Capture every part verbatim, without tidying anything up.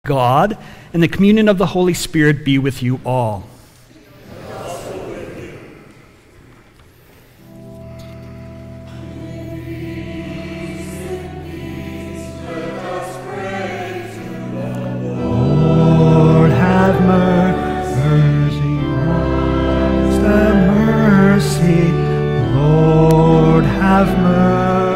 God, and the communion of the Holy Spirit be with you all. And also with you. Lord, have mercy. Have mercy. Lord, have mercy.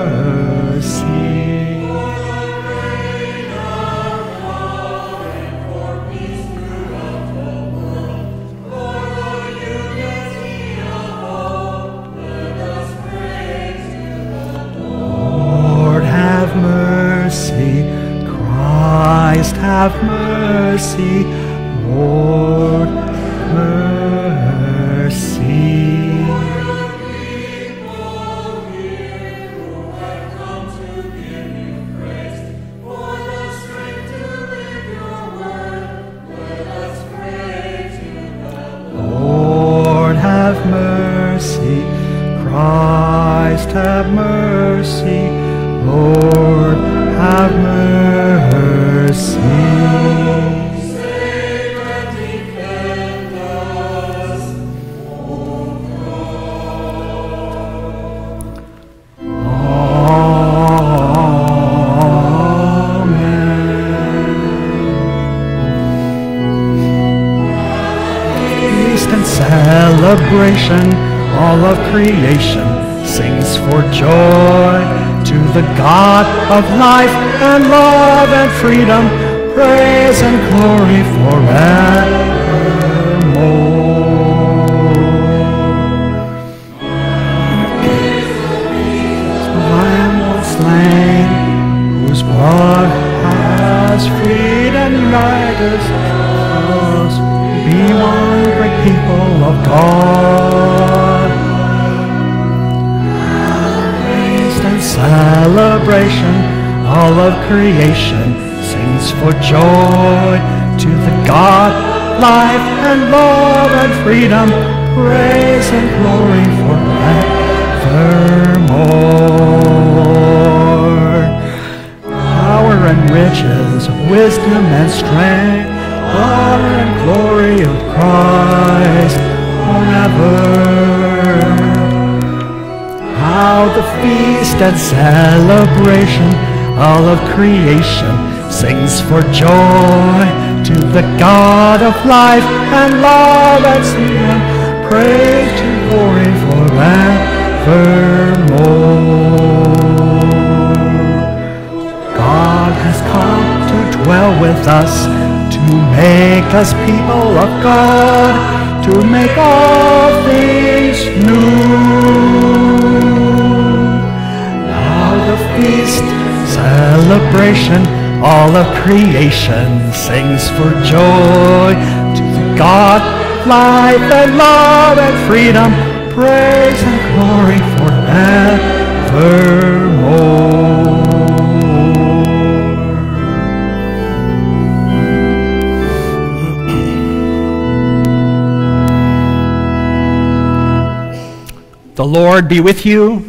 Christ, have mercy. Lord, mercy. Lord, have mercy. Christ, have mercy. Lord, have mercy. Save and defend us, O God. Amen. Feast and celebration, all of creation sings for joy to the God of life and love and freedom, praise and glory forevermore. The Lamb was slain, whose blood has freed and united us. Be one great people of God. Celebration, all of creation sings for joy to the God, life and love and freedom, praise and glory forevermore. Power and riches, wisdom and strength, honor and glory of Christ forever. How the feast and celebration, all of creation sings for joy to the God of life and love and freedom, praise and glory forevermore. God has come to dwell with us, to make us people of God, to make all things new. The feast, celebration, all of creation sings for joy to the God, life and love and freedom, praise and glory forevermore. The Lord be with you.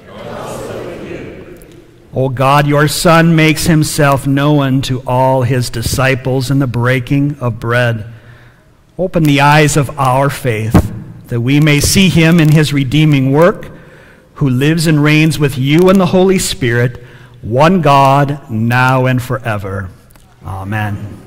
O God, your Son makes himself known to all his disciples in the breaking of bread. Open the eyes of our faith, that we may see him in his redeeming work, who lives and reigns with you and the Holy Spirit, one God, now and forever. Amen.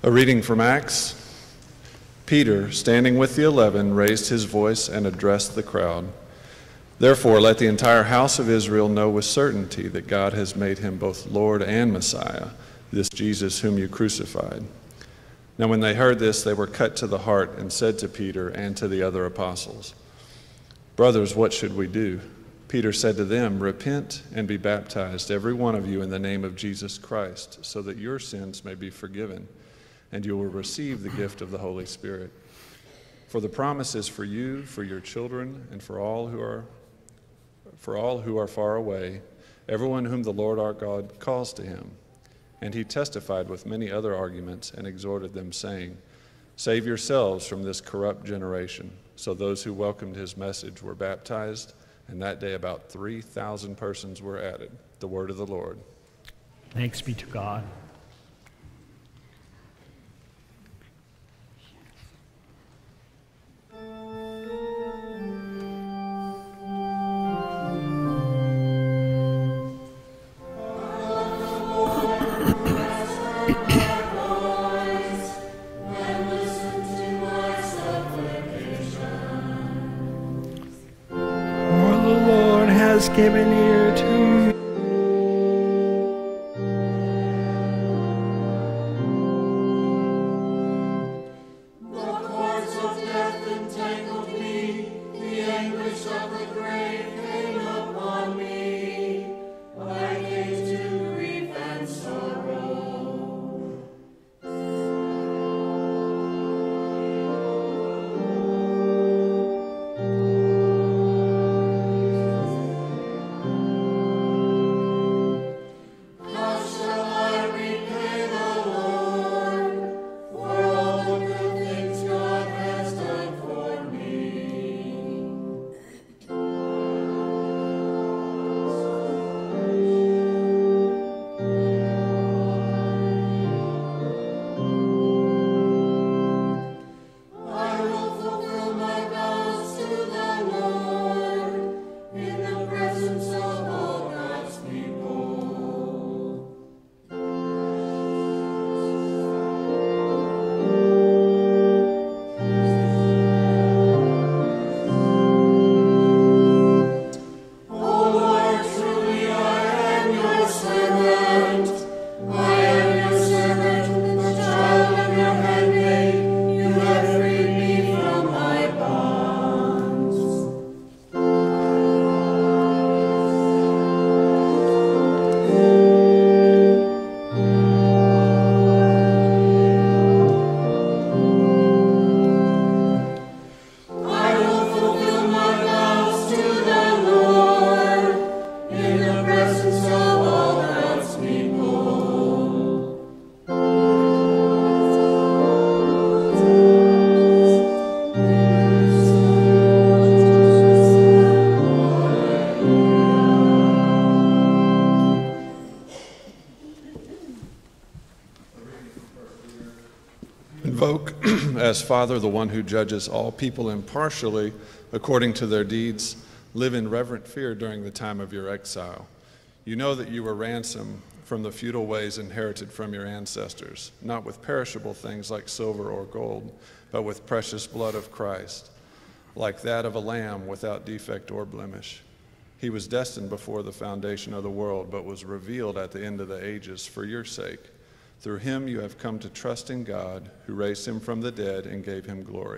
A reading from Acts. Peter, standing with the eleven, raised his voice and addressed the crowd. Therefore, let the entire house of Israel know with certainty that God has made him both Lord and Messiah, this Jesus whom you crucified. Now when they heard this, they were cut to the heart and said to Peter and to the other apostles, Brothers, what should we do? Peter said to them, Repent and be baptized, every one of you, in the name of Jesus Christ, so that your sins may be forgiven, and you will receive the gift of the Holy Spirit. For the promise is for you, for your children, and for all who are for all who are far away, everyone whom the Lord our God calls to him. And he testified with many other arguments and exhorted them, saying, Save yourselves from this corrupt generation. So those who welcomed his message were baptized, and that day about three thousand persons were added. The word of the Lord. Thanks be to God. Given ear to me. The cords of death entangled me, the anguish of the grave came upon me. I came to grief and sorrow. Invoke as Father the one who judges all people impartially according to their deeds. Live in reverent fear during the time of your exile. You know that you were ransomed from the futile ways inherited from your ancestors, not with perishable things like silver or gold, but with precious blood of Christ, like that of a lamb without defect or blemish. He was destined before the foundation of the world, but was revealed at the end of the ages for your sake. Through him you have come to trust in God, who raised him from the dead and gave him glory,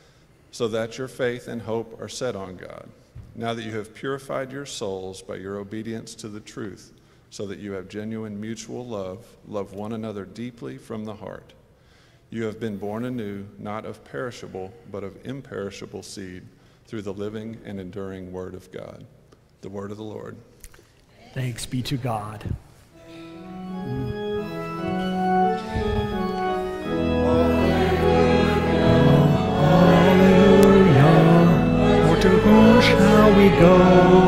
so that your faith and hope are set on God. Now that you have purified your souls by your obedience to the truth, so that you have genuine mutual love, love one another deeply from the heart. You have been born anew, not of perishable, but of imperishable seed, through the living and enduring word of God. The word of the Lord. Thanks be to God. To whom shall we go?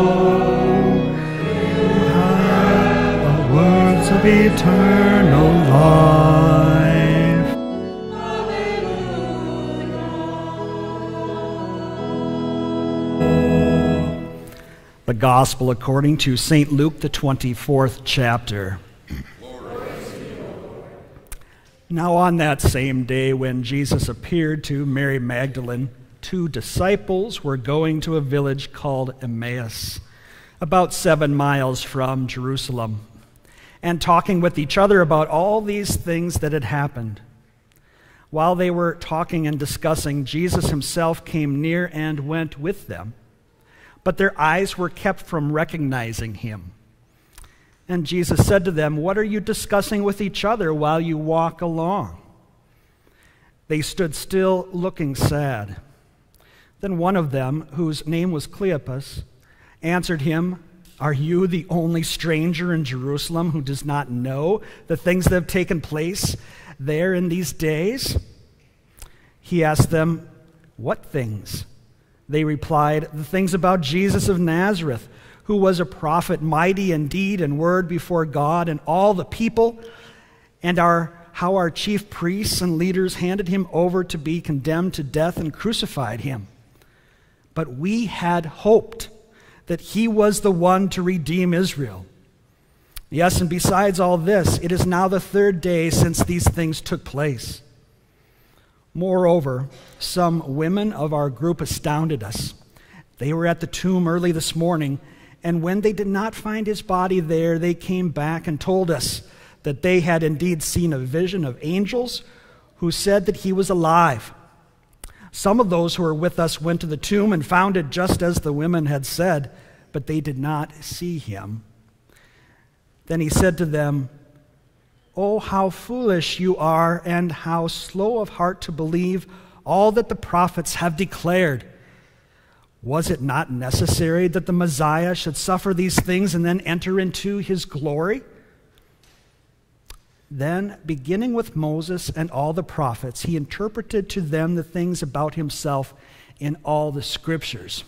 You have the words of eternal life. The Gospel according to Saint Luke, the twenty-fourth chapter. Now on that same day when Jesus appeared to Mary Magdalene, two disciples were going to a village called Emmaus, about seven miles from Jerusalem, and talking with each other about all these things that had happened. While they were talking and discussing, Jesus himself came near and went with them, but their eyes were kept from recognizing him. And Jesus said to them, "What are you discussing with each other while you walk along?" They stood still, looking sad. Then one of them, whose name was Cleopas, answered him, "Are you the only stranger in Jerusalem who does not know the things that have taken place there in these days?" He asked them, "What things?" They replied, "The things about Jesus of Nazareth, who was a prophet, mighty in deed and word before God and all the people, and our, how our chief priests and leaders handed him over to be condemned to death and crucified him. But we had hoped that he was the one to redeem Israel. Yes, and besides all this, it is now the third day since these things took place. Moreover, some women of our group astounded us. They were at the tomb early this morning, and when they did not find his body there, they came back and told us that they had indeed seen a vision of angels who said that he was alive. Some of those who were with us went to the tomb and found it just as the women had said, but they did not see him." Then he said to them, "Oh, how foolish you are, and how slow of heart to believe all that the prophets have declared. Was it not necessary that the Messiah should suffer these things and then enter into his glory?" Then, beginning with Moses and all the prophets, he interpreted to them the things about himself in all the scriptures.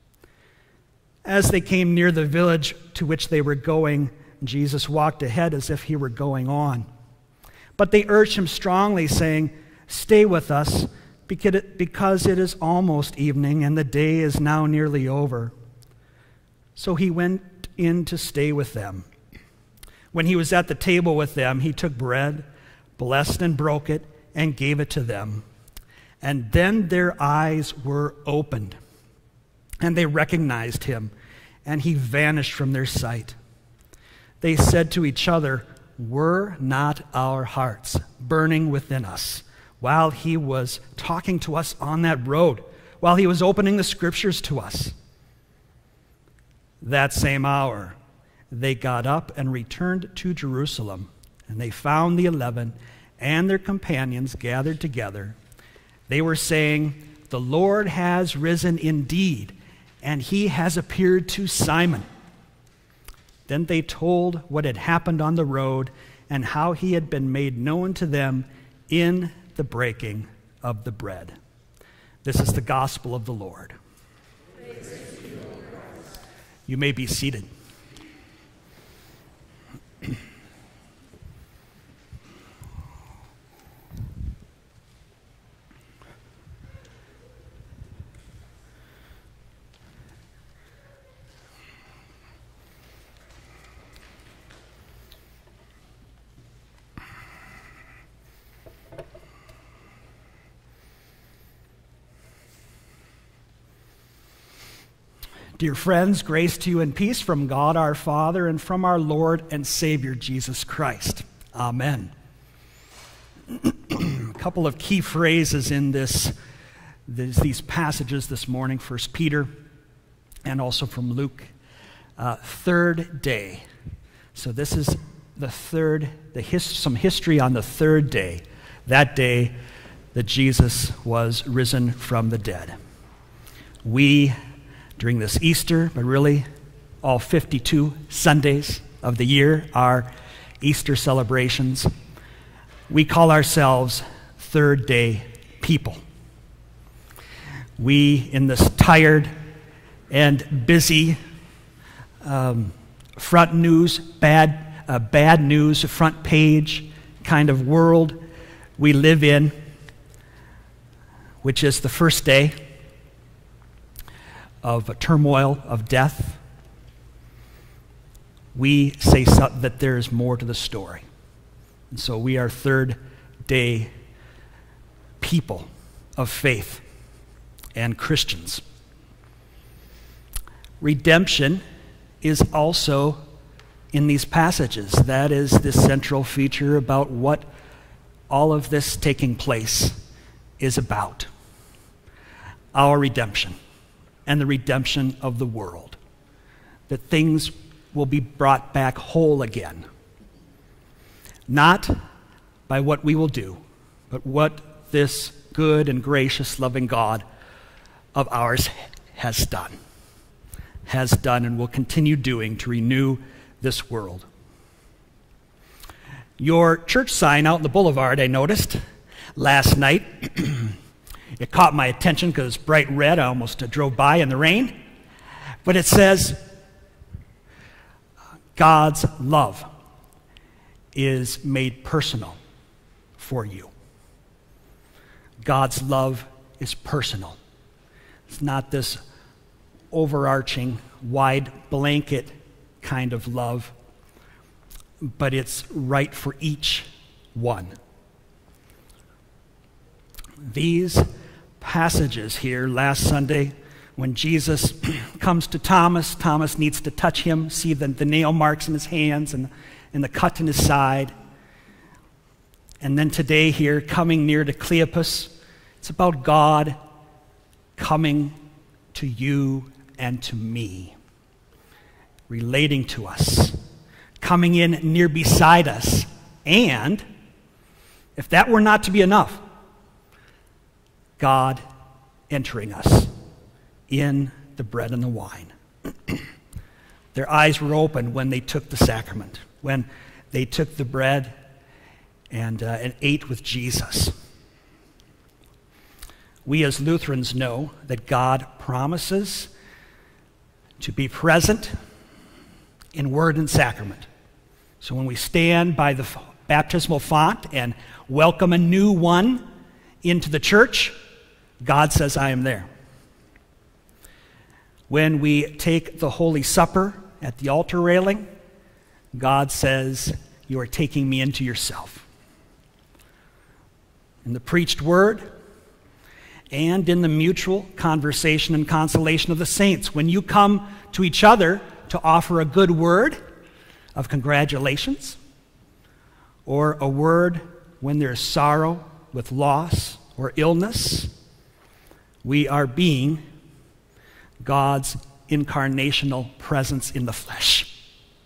As they came near the village to which they were going, Jesus walked ahead as if he were going on. But they urged him strongly, saying, "Stay with us, because it is almost evening, and the day is now nearly over." So he went in to stay with them. When he was at the table with them, he took bread, blessed and broke it, and gave it to them. And then their eyes were opened, and they recognized him, and he vanished from their sight. They said to each other, "Were not our hearts burning within us while he was talking to us on that road, while he was opening the scriptures to us?" That same hour, they got up and returned to Jerusalem, and they found the eleven and their companions gathered together. They were saying, "The Lord has risen indeed, and he has appeared to Simon." Then they told what had happened on the road and how he had been made known to them in the breaking of the bread. This is the gospel of the Lord. Praise to you, O Christ. You may be seated. Dear friends, grace to you and peace from God our Father and from our Lord and Savior Jesus Christ. Amen. A couple of key phrases in this, this these passages this morning, First Peter and also from Luke. Uh, third day. So this is the third, the his, some history on the third day, that day that Jesus was risen from the dead. We during this Easter, but really all fifty-two Sundays of the year are Easter celebrations. We call ourselves third day people. We, in this tired and busy um, front news, bad, uh, bad news, front page kind of world we live in, which is the first day of a turmoil, of death, we say so, that there is more to the story. And so we are third everyday people of faith and Christians. Redemption is also in these passages. That is the central feature about what all of this taking place is about. Our redemption and the redemption of the world. That things will be brought back whole again. Not by what we will do, but what this good and gracious, loving God of ours has done. Has done and will continue doing to renew this world. Your church sign out in the boulevard, I noticed last night. It caught my attention because it's bright red. I almost drove by in the rain. But it says, God's love is made personal for you. God's love is personal. It's not this overarching, wide blanket kind of love, but it's right for each one. These passages here last Sunday, when Jesus comes to Thomas, Thomas needs to touch him, see the, the nail marks in his hands and, and the cut in his side. And then today here, coming near to Cleopas, it's about God coming to you and to me, relating to us, coming in near beside us, and if that were not to be enough, God entering us in the bread and the wine. Their eyes were opened when they took the sacrament, when they took the bread and, uh, and ate with Jesus. We as Lutherans know that God promises to be present in word and sacrament. So when we stand by the baptismal font and welcome a new one into the church, God says, I am there. When we take the Holy Supper at the altar railing, God says, you are taking me into yourself. In the preached word and in the mutual conversation and consolation of the saints, when you come to each other to offer a good word of congratulations, or a word when there's sorrow with loss or illness, we are being God's incarnational presence in the flesh.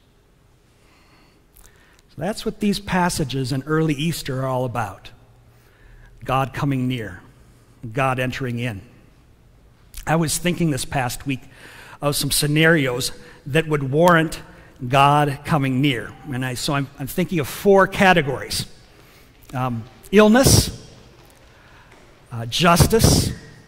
So that's what these passages in early Easter are all about. God coming near, God entering in. I was thinking this past week of some scenarios that would warrant God coming near. And I, so I'm, I'm thinking of four categories. Um, illness, uh, justice,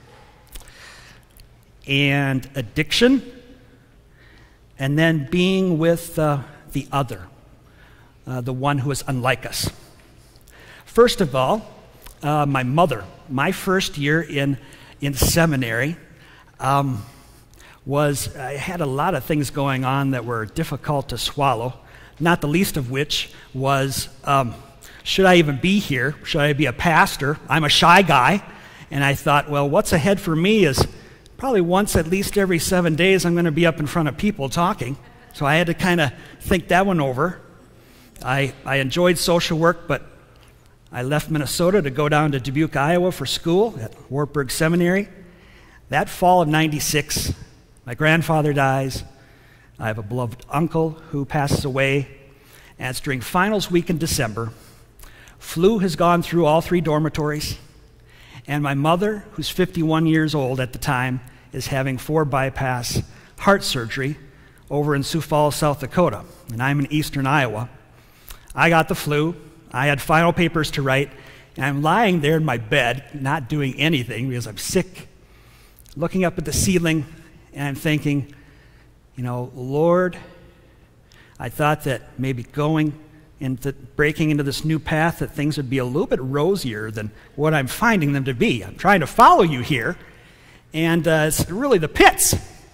and addiction, and then being with uh, the other, uh, the one who is unlike us. First of all, uh, my mother. My first year in, in seminary um, was, I had a lot of things going on that were difficult to swallow, not the least of which was, um, should I even be here? Should I be a pastor? I'm a shy guy, and I thought, well, what's ahead for me is probably once at least every seven days I'm going to be up in front of people talking. So I had to kind of think that one over. I, I enjoyed social work, but I left Minnesota to go down to Dubuque, Iowa for school at Wartburg Seminary. That fall of ninety-six, my grandfather dies. I have a beloved uncle who passes away. And it's during finals week in December. Flu has gone through all three dormitories. And my mother, who's fifty-one years old at the time, is having four bypass heart surgery over in Sioux Falls, South Dakota. And I'm in eastern Iowa. I got the flu. I had final papers to write. And I'm lying there in my bed, not doing anything because I'm sick, looking up at the ceiling, and I'm thinking, you know, Lord, I thought that maybe going into breaking into this new path, that things would be a little bit rosier than what I'm finding them to be. I'm trying to follow you here, and uh, it's really the pits.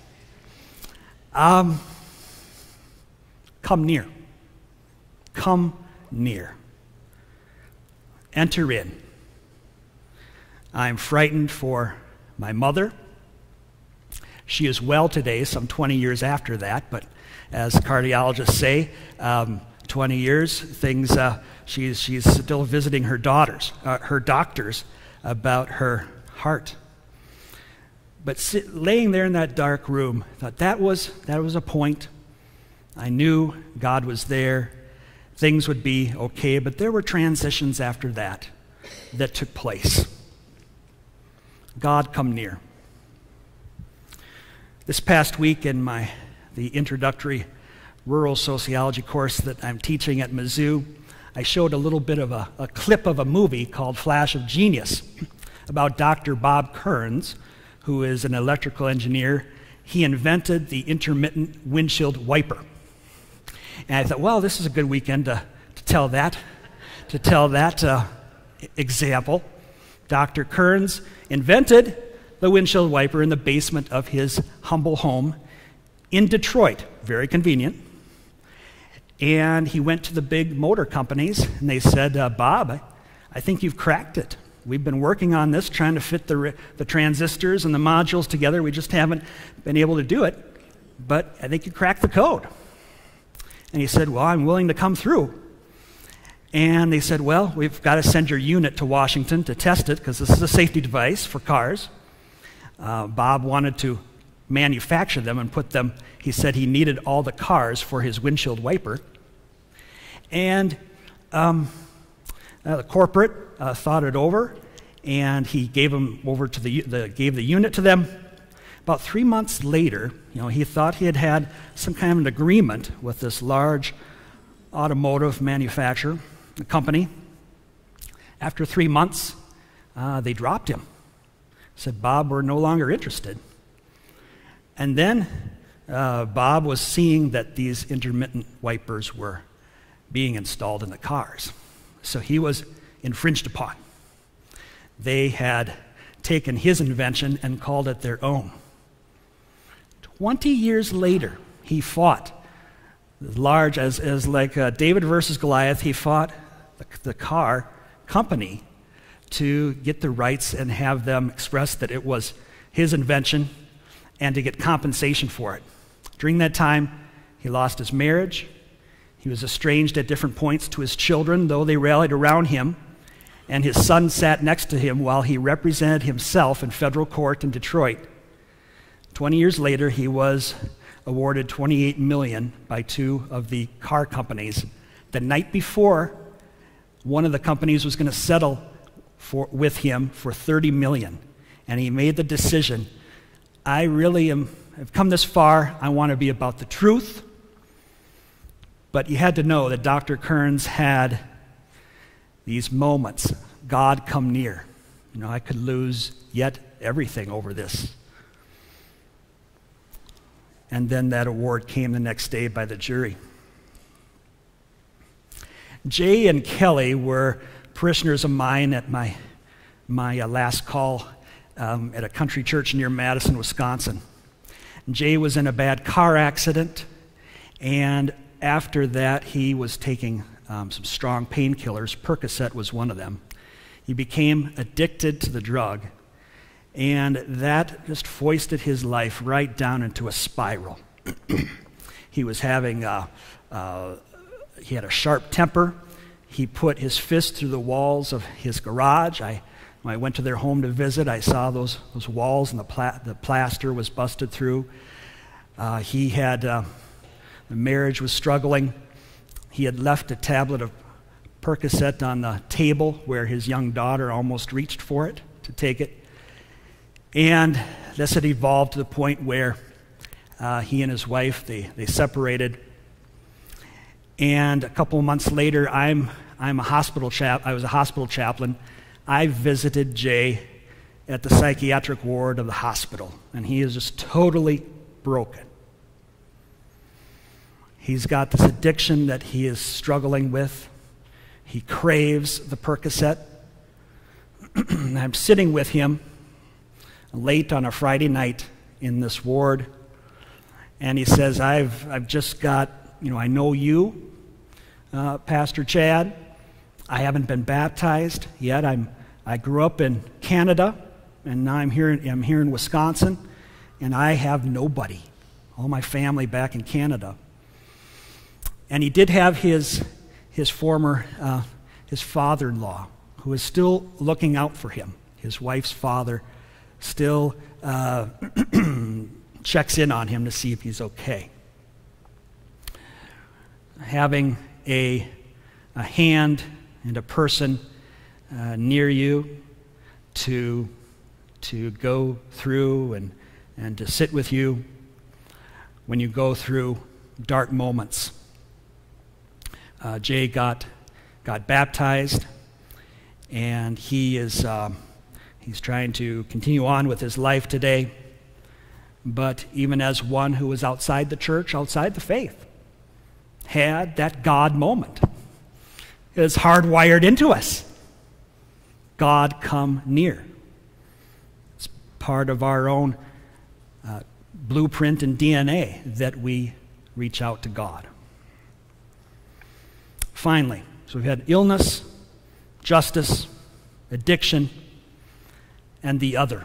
Um, come near. Come near. enter in. I'm frightened for my mother. She is well today, some twenty years after that, but as cardiologists say, um, twenty years, things, uh, she's, she's still visiting her daughters, uh, her doctors about her heart. But sit, laying there in that dark room, I thought that was, that was a point. I knew God was there. Things would be okay, but there were transitions after that that took place. God come near. This past week in my the introductory rural sociology course that I'm teaching at Mizzou, I showed a little bit of a, a clip of a movie called Flash of Genius about Doctor Bob Kearns, who is an electrical engineer. He invented the intermittent windshield wiper. And I thought, well, this is a good weekend to, to tell that, to tell that uh, example. Doctor Kearns invented the windshield wiper in the basement of his humble home in Detroit. Very convenient. And he went to the big motor companies, and they said, uh, Bob, I, I think you've cracked it. We've been working on this, trying to fit the, the transistors and the modules together. We just haven't been able to do it. But I think you cracked the code. And he said, well, I'm willing to come through. And they said, well, we've got to send your unit to Washington to test it, because this is a safety device for cars. Uh, Bob wanted to manufacture them and put them, he said he needed all the cars for his windshield wiper. And um, uh, the corporate uh, thought it over, and he gave them over to the, the gave the unit to them. About three months later, you know, he thought he had had some kind of an agreement with this large automotive manufacturer, the company. After three months, uh, they dropped him. Said, Bob, we're no longer interested. And then uh, Bob was seeing that these intermittent wipers were being installed in the cars. So he was infringed upon. They had taken his invention and called it their own. Twenty years later, he fought large, as, as like uh, David versus Goliath, he fought the, the car company to get the rights and have them express that it was his invention and to get compensation for it. During that time, he lost his marriage. He was estranged at different points to his children, though they rallied around him, and his son sat next to him while he represented himself in federal court in Detroit. Twenty years later, he was awarded twenty-eight million dollars by two of the car companies. The night before, one of the companies was going to settle for, with him for thirty million dollars, and he made the decision, I really am, I've come this far, I want to be about the truth. But you had to know that Doctor Kearns had these moments, God come near. You know, I could lose yet everything over this. And then that award came the next day by the jury. Jay and Kelly were parishioners of mine at my, my uh, last call um, at a country church near Madison, Wisconsin. Jay was in a bad car accident, and after that he was taking um, some strong painkillers. Percocet was one of them. He became addicted to the drug, and that just foisted his life right down into a spiral. He was having, uh, uh, he had a sharp temper. He put his fist through the walls of his garage. I, when I went to their home to visit, I saw those, those walls, and the, pla the plaster was busted through. Uh, he had, uh, the marriage was struggling. He had left a tablet of Percocet on the table where his young daughter almost reached for it to take it. And this had evolved to the point where uh, he and his wife, they, they separated. And a couple of months later, I'm, I'm a hospital chap, I was a hospital chaplain. I visited Jay at the psychiatric ward of the hospital, and he is just totally broken. He's got this addiction that he is struggling with. He craves the Percocet. I'm sitting with him late on a Friday night in this ward, and he says, I've, I've just got, you know, I know you, uh, Pastor Chad, I haven't been baptized yet. I'm, I grew up in Canada, and now I'm here, I'm here in Wisconsin, and I have nobody. All my family back in Canada. And he did have his, his former, uh, his father-in-law, who is still looking out for him. His wife's father still uh, checks in on him to see if he's okay. Having a, a hand and a person uh, near you to, to go through and, and to sit with you when you go through dark moments. Uh, Jay got, got baptized, and he is um, he's trying to continue on with his life today. But even as one who was outside the church, outside the faith, had that God moment. It is hardwired into us. God come near. It's part of our own uh, blueprint and D N A that we reach out to God. Finally, so we've had illness, justice, addiction, and the other.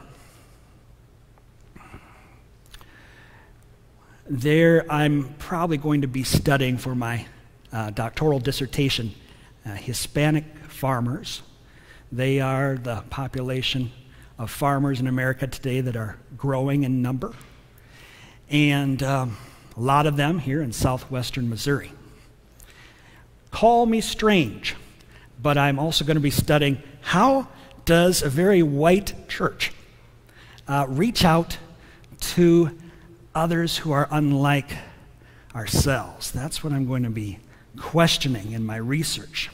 There, I'm probably going to be studying for my uh, doctoral dissertation uh, Hispanic farmers. They are the population of farmers in America today that are growing in number, and um, a lot of them here in southwestern Missouri. Call me strange, but I'm also going to be studying how does a very white church uh, reach out to others who are unlike ourselves. That's what I'm going to be questioning in my research.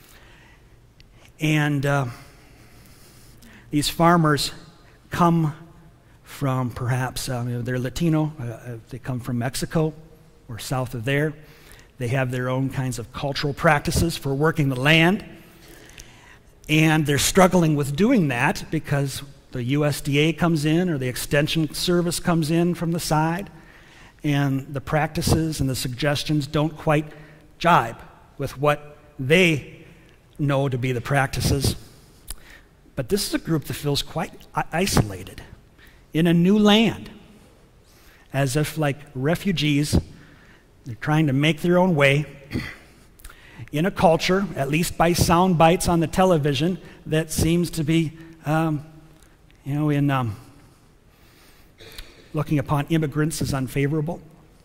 And uh, these farmers come from perhaps, um, you know, they're Latino, uh, they come from Mexico or south of there. They have their own kinds of cultural practices for working the land. And they're struggling with doing that because the U S D A comes in or the Extension Service comes in from the side, and the practices and the suggestions don't quite jibe with what they know to be the practices. But this is a group that feels quite isolated in a new land, as if like refugees. They're trying to make their own way in a culture, at least by sound bites on the television, that seems to be, um, you know, in um, looking upon immigrants as unfavorable.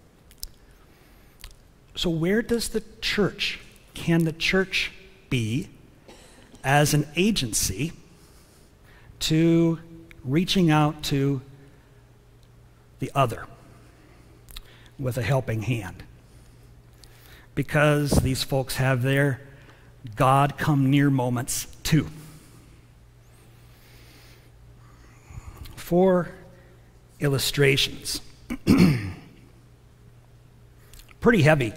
So where does the church, can the church be as an agency to reaching out to the other with a helping hand? Because these folks have their God come near moments too. Four illustrations. Pretty heavy.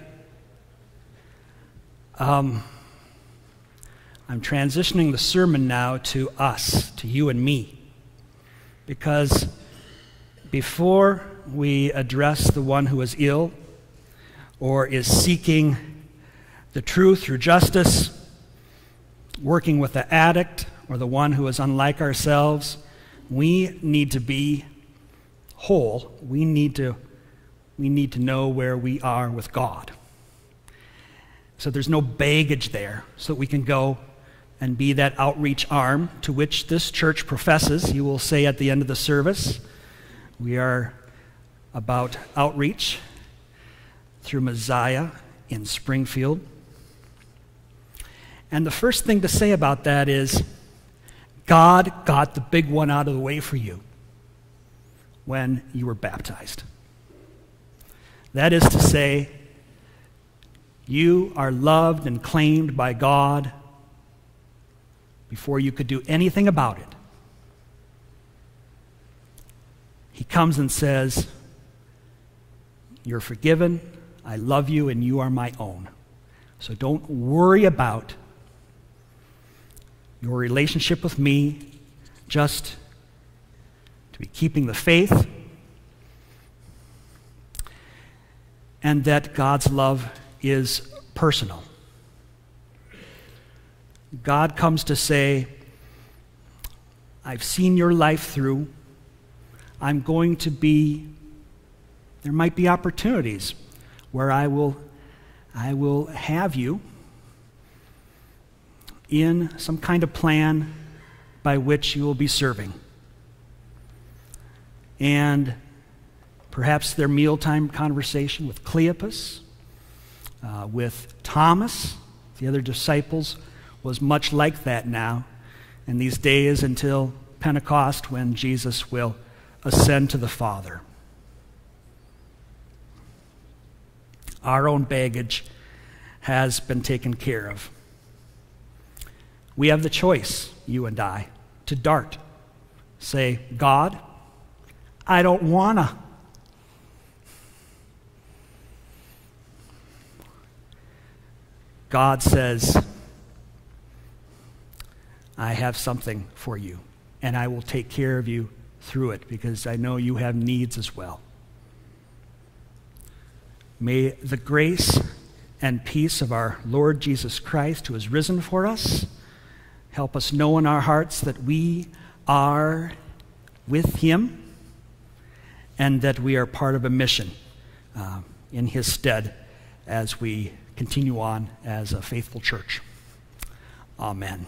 Um, I'm transitioning the sermon now to us, to you and me, because before we address the one who is ill or is seeking the truth through justice, working with the addict or the one who is unlike ourselves, we need to be whole. We need to, we need to know where we are with God. So there's no baggage there, so that we can go and be that outreach arm to which this church professes. You will say at the end of the service, we are about outreach through Messiah in Springfield. And the first thing to say about that is, God got the big one out of the way for you when you were baptized. That is to say, you are loved and claimed by God before you could do anything about it. He comes and says, you're forgiven, I love you, and you are my own. So don't worry about your relationship with me, just to be keeping the faith, and that God's love is personal. God comes to say, I've seen your life through. I'm going to be, there might be opportunities where I will, I will have you in some kind of plan by which you will be serving. And perhaps their mealtime conversation with Cleopas, uh, with Thomas, the other disciples, was much like that now in these days until Pentecost, when Jesus will ascend to the Father. Our own baggage has been taken care of. We have the choice, you and I, to dart. Say, God, I don't wanna. God says, I have something for you, and I will take care of you through it, because I know you have needs as well. May the grace and peace of our Lord Jesus Christ, who has risen for us, help us know in our hearts that we are with him and that we are part of a mission uh, in his stead as we continue on as a faithful church. Amen.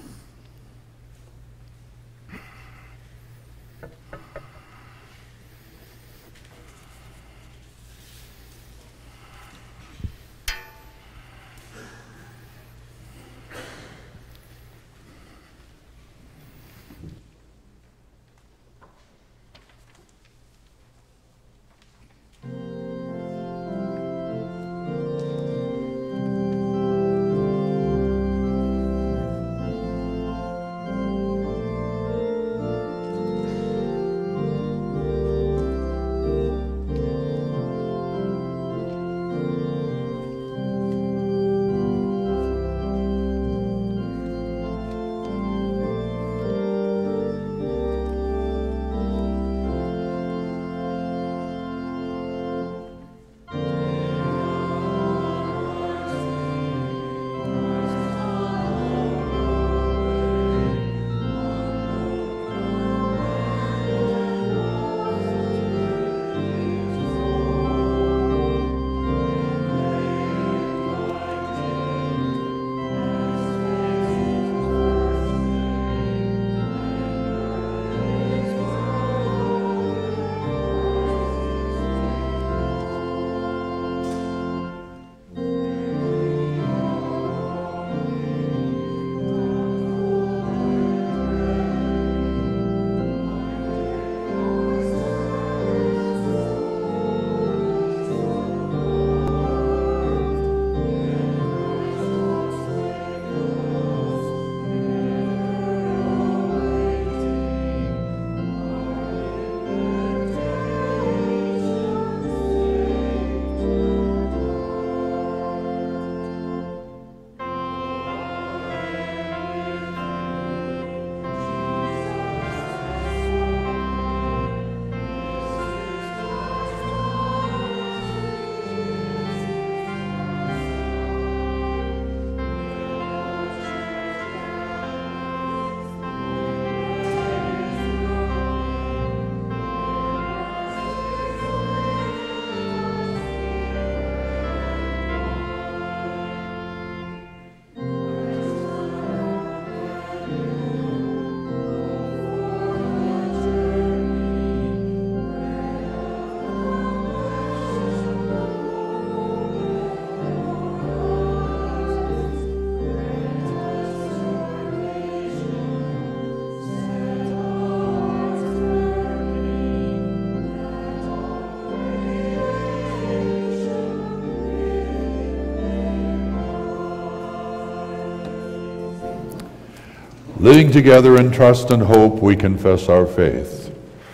Living together in trust and hope, we confess our faith.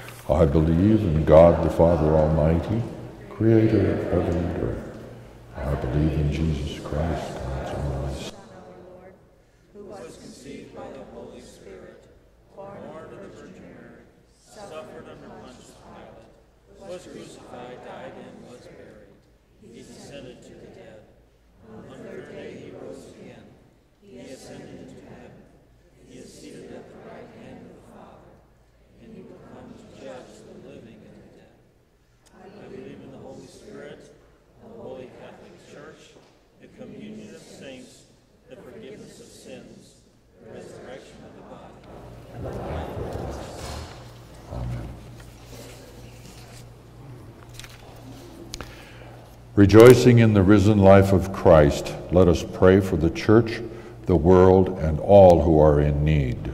I believe in God the Father Almighty, creator of heaven and earth. I believe in Jesus Christ, God's only Son, who was conceived by the Holy Spirit, born of the Virgin Mary, suffered under Pontius Pilate, was crucified, died, and was buried. He descended to the dead. On the third day he rose again. He ascended into heaven Rejoicing in the risen life of Christ, let us pray for the church, the world, and all who are in need.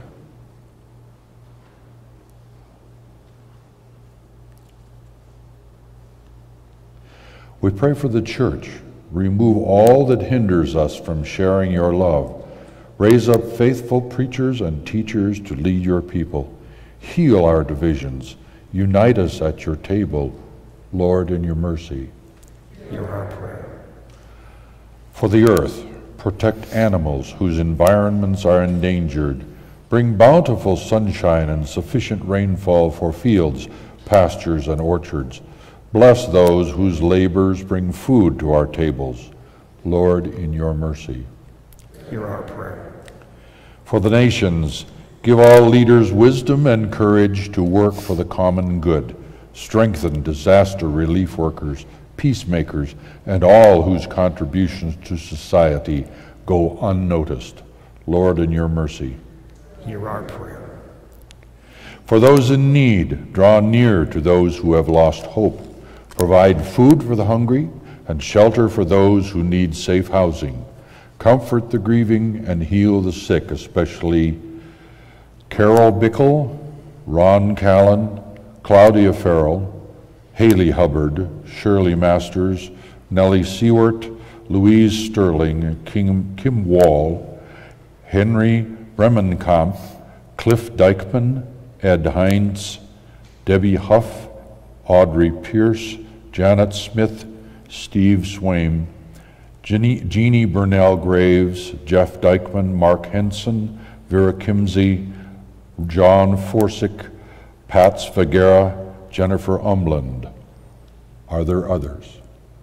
We pray for the church. Remove all that hinders us from sharing your love. Raise up faithful preachers and teachers to lead your people. Heal our divisions. Unite us at your table, Lord, in your mercy. Hear our prayer. For the earth, protect animals whose environments are endangered. Bring bountiful sunshine and sufficient rainfall for fields, pastures, and orchards. Bless those whose labors bring food to our tables. Lord, in your mercy. Hear our prayer. For the nations, give all leaders wisdom and courage to work for the common good. Strengthen disaster relief workers, peacemakers, and all whose contributions to society go unnoticed. Lord, in your mercy. Hear our prayer. For those in need, draw near to those who have lost hope. Provide food for the hungry and shelter for those who need safe housing. Comfort the grieving and heal the sick, especially Carol Bickle, Ron Callan, Claudia Farrell, Haley Hubbard, Shirley Masters, Nellie Sewart, Louise Sterling, Kim, Kim Wall, Henry Bremenkamp, Cliff Dykman, Ed Heinz, Debbie Huff, Audrey Pierce, Janet Smith, Steve Swaim, Jeannie, Jeannie Burnell Graves, Jeff Dykman, Mark Henson, Vera Kimsey, John Forsick, Pat Svagera, Jennifer Umland. Are there others?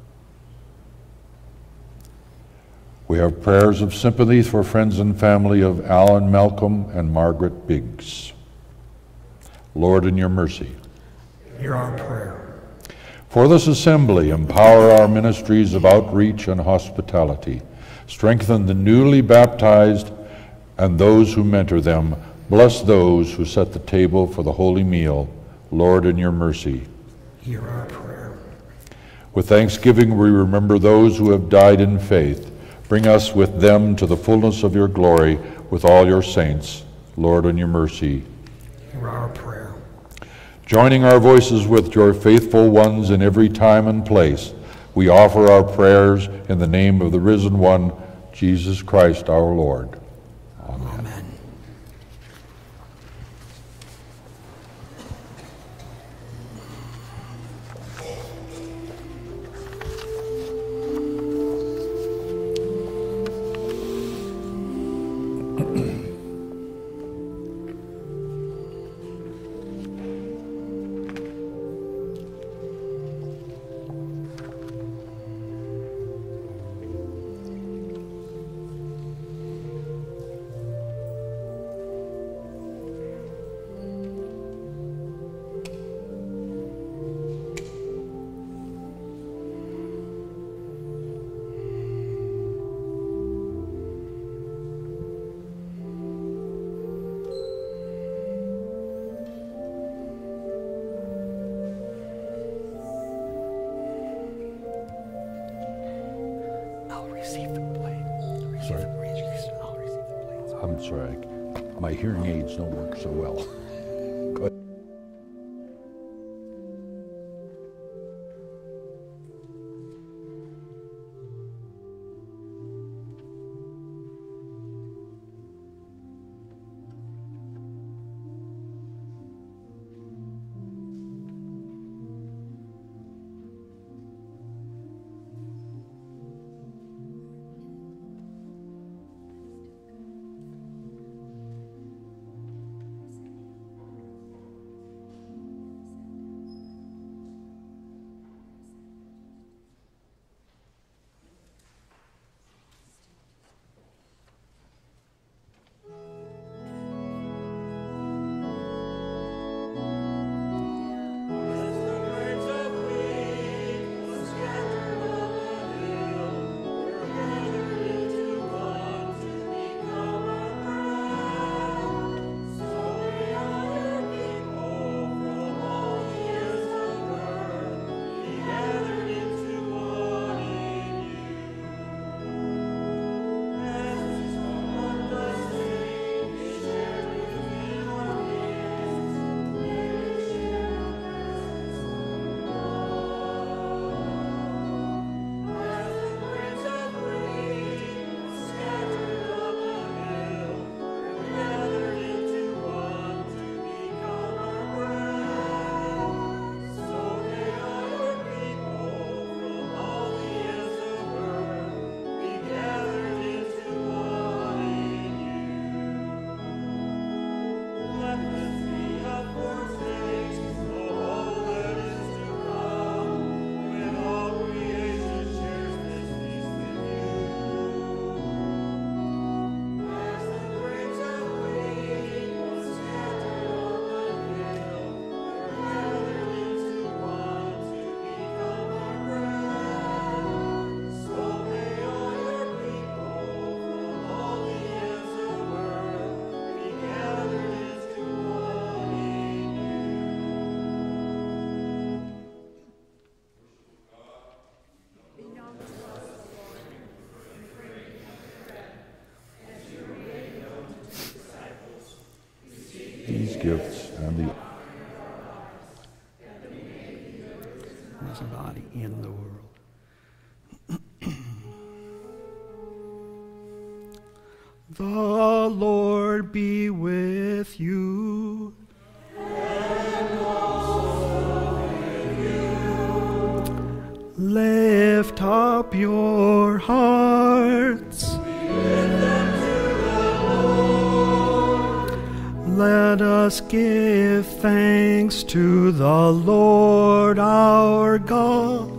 We have prayers of sympathy for friends and family of Alan Malcolm and Margaret Biggs. Lord, in your mercy. Hear our prayer. For this assembly, empower our ministries of outreach and hospitality. Strengthen the newly baptized and those who mentor them. Bless those who set the table for the holy meal. Lord, in your mercy. Hear our prayer. With thanksgiving, we remember those who have died in faith. Bring us with them to the fullness of your glory with all your saints. Lord, in your mercy. Hear our prayer. Joining our voices with your faithful ones in every time and place, we offer our prayers in the name of the risen one, Jesus Christ our Lord. Amen. Amen. Sorry. I'm sorry. My hearing aids don't work so well. Go ahead. these gifts and the His body in the world. The Lord be with you. And also with you. Lift up your hearts. We lift them to the Lord. Let us give thanks to the Lord our God.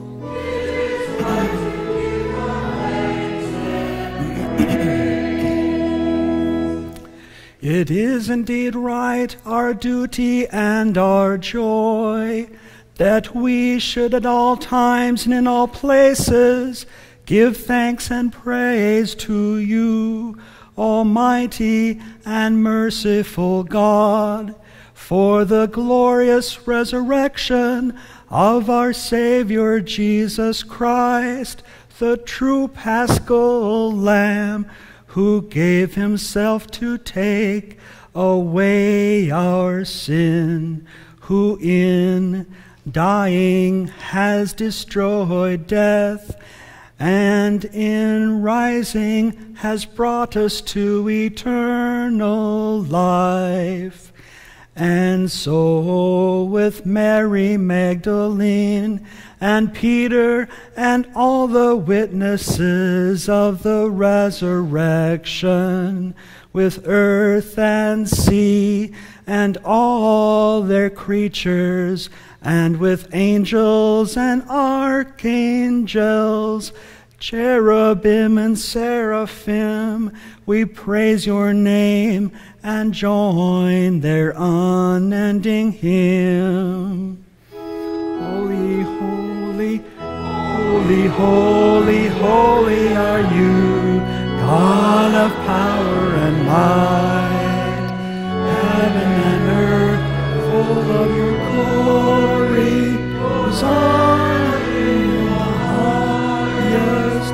It is indeed right, our duty and our joy, that we should at all times and in all places give thanks and praise to you, Almighty and merciful God, for the glorious resurrection of our Savior Jesus Christ, the true Paschal Lamb, who gave himself to take away our sin, who in dying has destroyed death, and in rising has brought us to eternal life. And so with Mary Magdalene and Peter and all the witnesses of the resurrection, with earth and sea and all their creatures, and with angels and archangels, cherubim and seraphim, we praise your name and join their unending hymn. Holy, holy, holy, holy, holy are you, God of power and might. Heaven and earth full of your glory, Hosanna in the highest.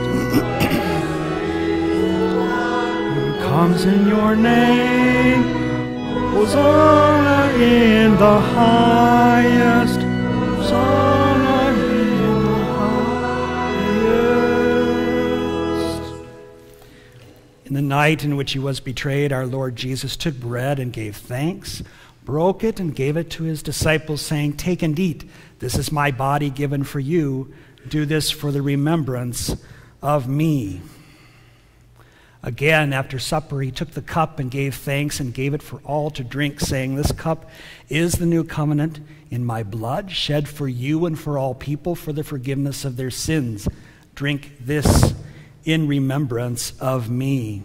Who comes in your name, Hosanna in the highest. Hosanna in the highest. In the night in which he was betrayed, our Lord Jesus took bread and gave thanks, broke it and gave it to his disciples, saying, "Take and eat. This is my body given for you. Do this for the remembrance of me." Again, after supper, he took the cup and gave thanks and gave it for all to drink, saying, "This cup is the new covenant in my blood, shed for you and for all people for the forgiveness of their sins. Drink this in remembrance of me."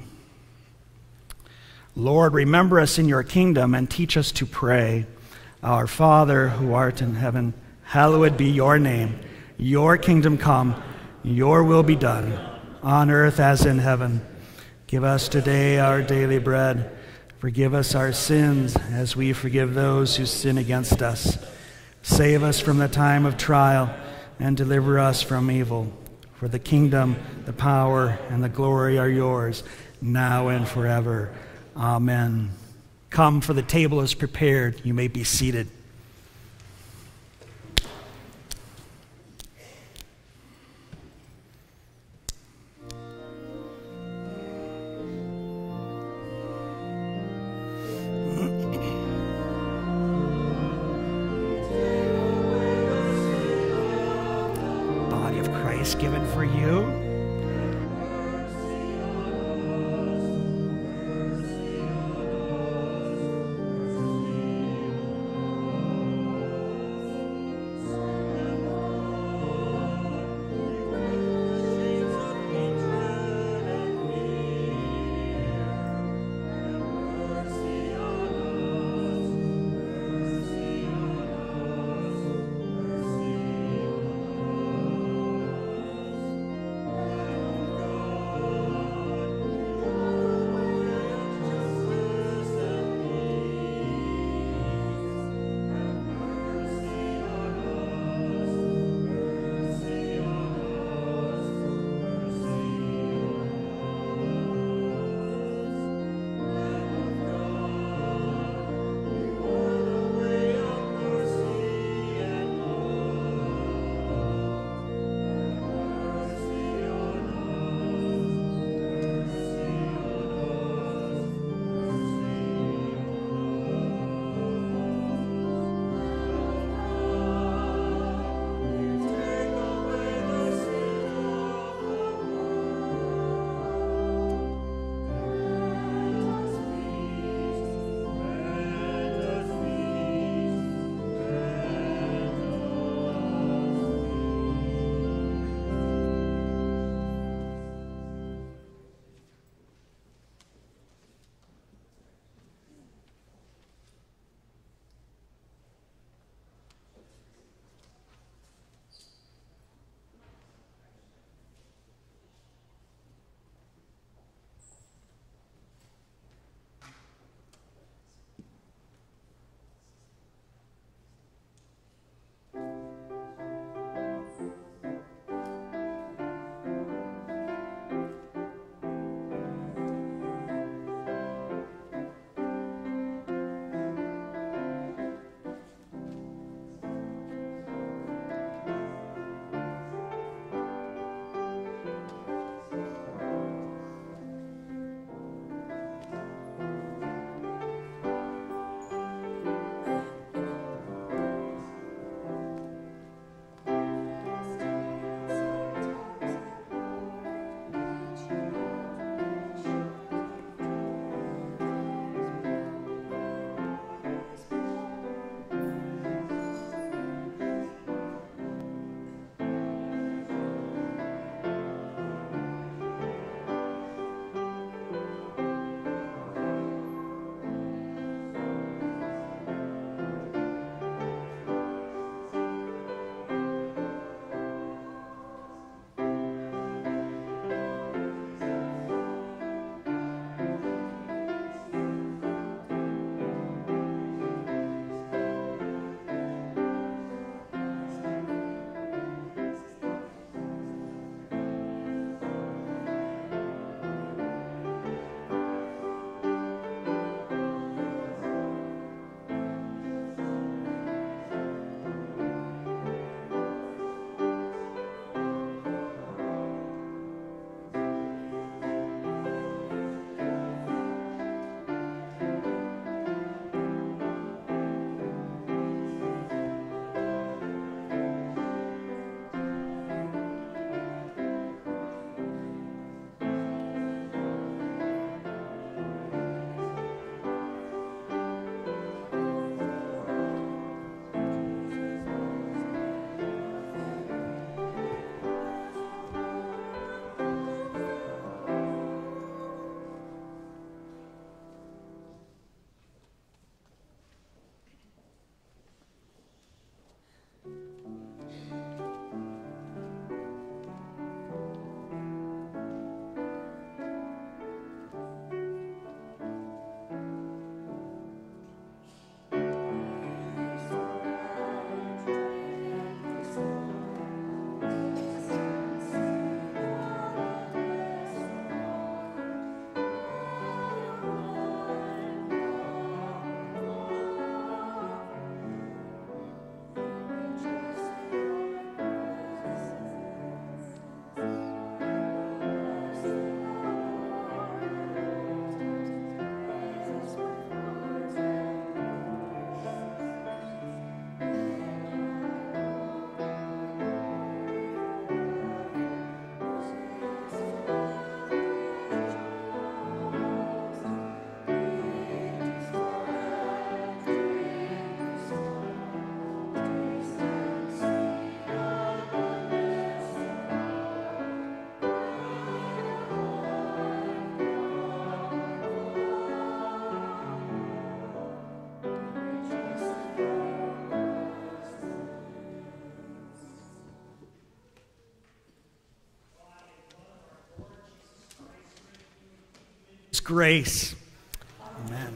Lord, remember us in your kingdom and teach us to pray. Our Father, who art in heaven, hallowed be your name. Your kingdom come, your will be done, on earth as in heaven. Give us today our daily bread. Forgive us our sins as we forgive those who sin against us. Save us from the time of trial and deliver us from evil. For the kingdom, the power, and the glory are yours, now and forever. Amen. Come, for the table is prepared. You may be seated. Body of Christ given for you. grace. Amen.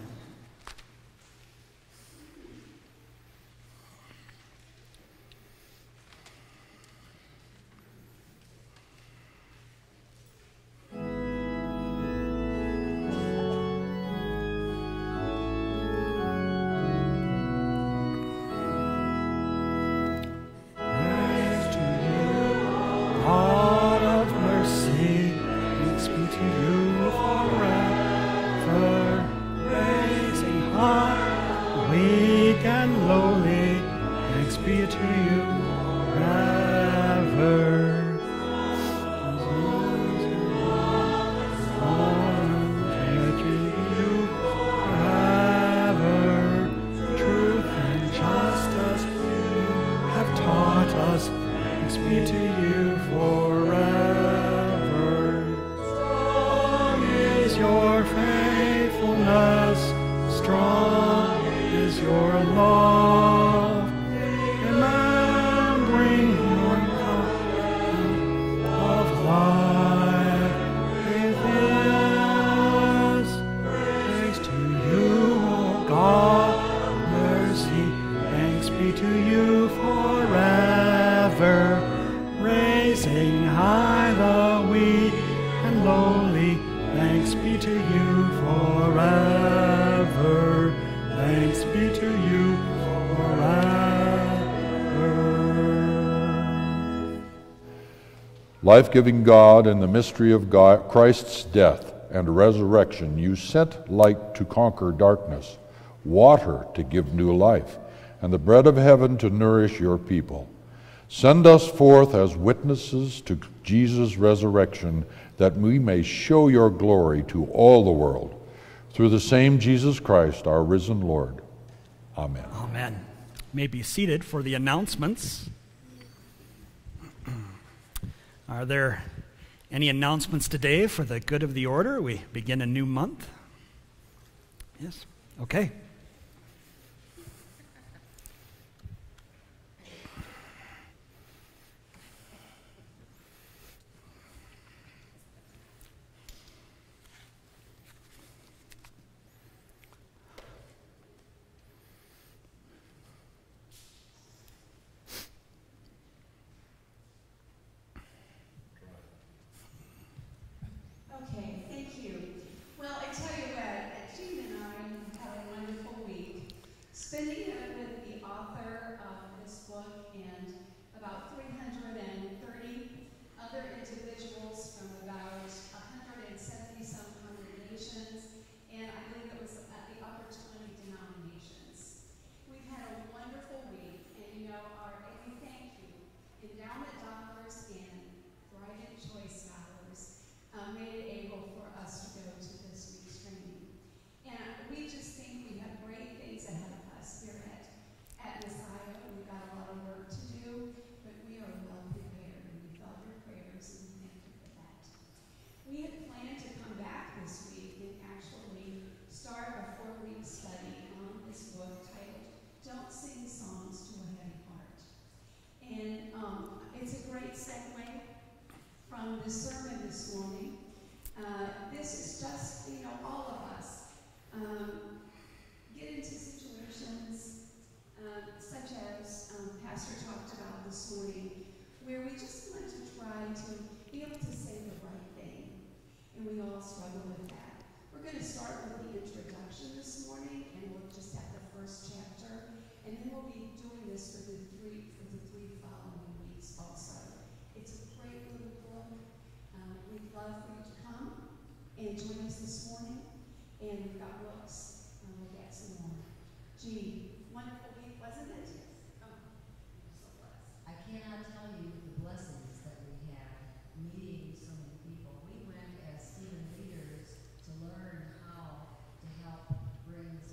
Life-giving God, in the mystery of God, Christ's death and resurrection, you sent light to conquer darkness, water to give new life, and the bread of heaven to nourish your people. Send us forth as witnesses to Jesus' resurrection, that we may show your glory to all the world. Through the same Jesus Christ, our risen Lord. Amen. Amen. You may be seated for the announcements. Are there any announcements today for the good of the order? We begin a new month. Yes? Okay. Okay, thank you. Well, I tell you what, Jean and I had a wonderful week, spending it with the author of this book and about three hundred thirty other individuals from about one hundred seventy some congregations, and I believe it was at the upper twenty denominations. We've had a wonderful week, and you know, our, and we thank you, endowment dollars and Thriving Choice Scholars Uh, made it able for us to go to this week's training. And we just think we have great things ahead of us here at, at Messiah. We've got a lot of work to do, but we are well prepared, and we felt your prayers, and we thank you for that. We had planned to come back this week and actually start a four-week study on this book titled, Don't Sing Songs to a Heavy Heart. And um, it's a great segue from the sermon this morning. Uh, this is just, you know, all of us um, get into situations uh, such as um, Pastor talked about this morning, where we just want to try to be able to say the right thing, and we all struggle with that. We're going to start with the introduction this morning, and we'll just have the first chapter, and then we'll be doing this for the three for the three following weeks also. It's a great little book. Um, we'd love for you to come and join us this morning. And we've got books, and we'll get some more. Gee, wonderful week, wasn't it? Oh, I'm so blessed. I cannot tell you the blessings that we had meeting so many people. We went as student leaders to learn how to help bring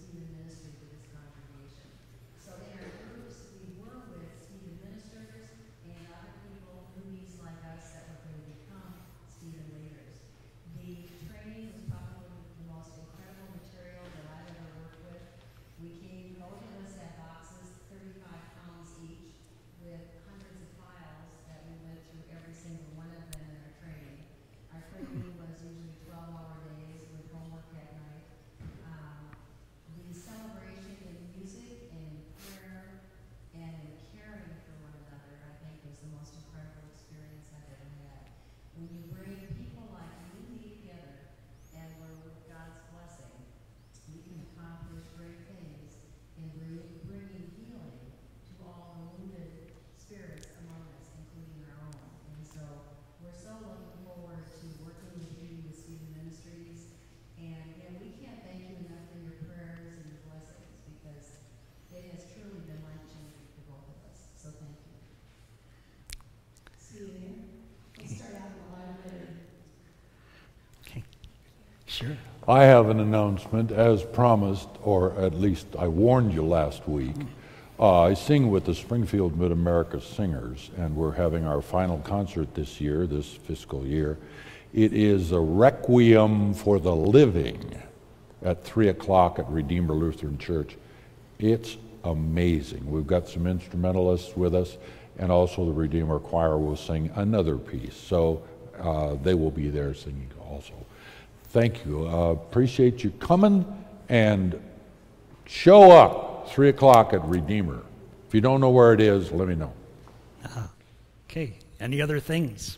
Sure. I have an announcement, as promised, or at least I warned you last week. Uh, I sing with the Springfield Mid-America Singers, and we're having our final concert this year, this fiscal year. It is a Requiem for the Living at three o'clock at Redeemer Lutheran Church. It's amazing. We've got some instrumentalists with us, and also the Redeemer Choir will sing another piece. So uh, they will be there singing also. Thank you. Uh, appreciate you coming, and show up three o'clock at Redeemer. If you don't know where it is, let me know. Uh, okay. Any other things?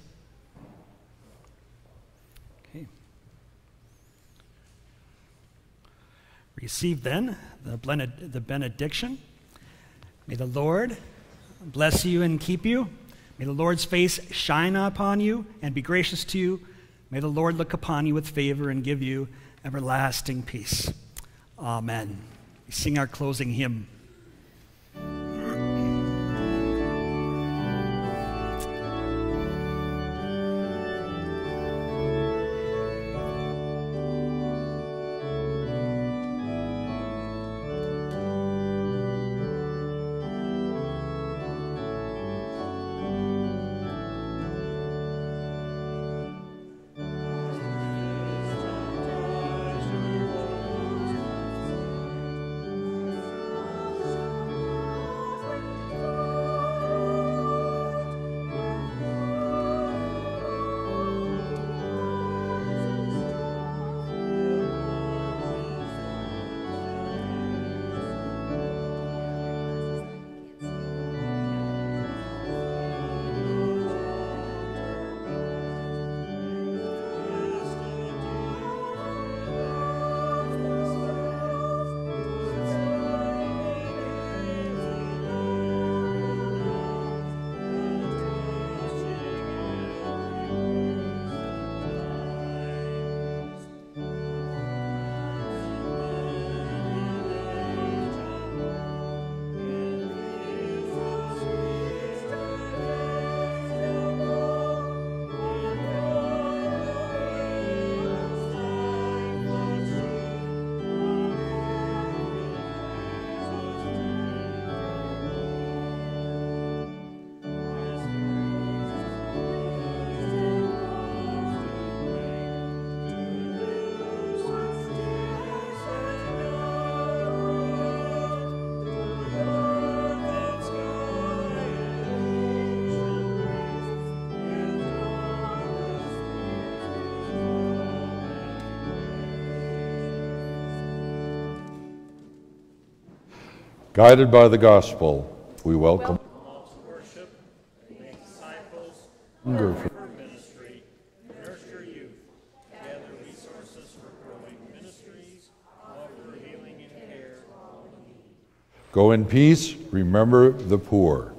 Okay. Receive then the, blended, the benediction. May the Lord bless you and keep you. May the Lord's face shine upon you and be gracious to you. May the Lord look upon you with favor and give you everlasting peace. Amen. We sing our closing hymn. Guided by the gospel, we welcome all to worship, make disciples, hunger for for ministry, nurture youth, gather resources for growing ministries, offer healing and care to all in need. Go in peace, remember the poor.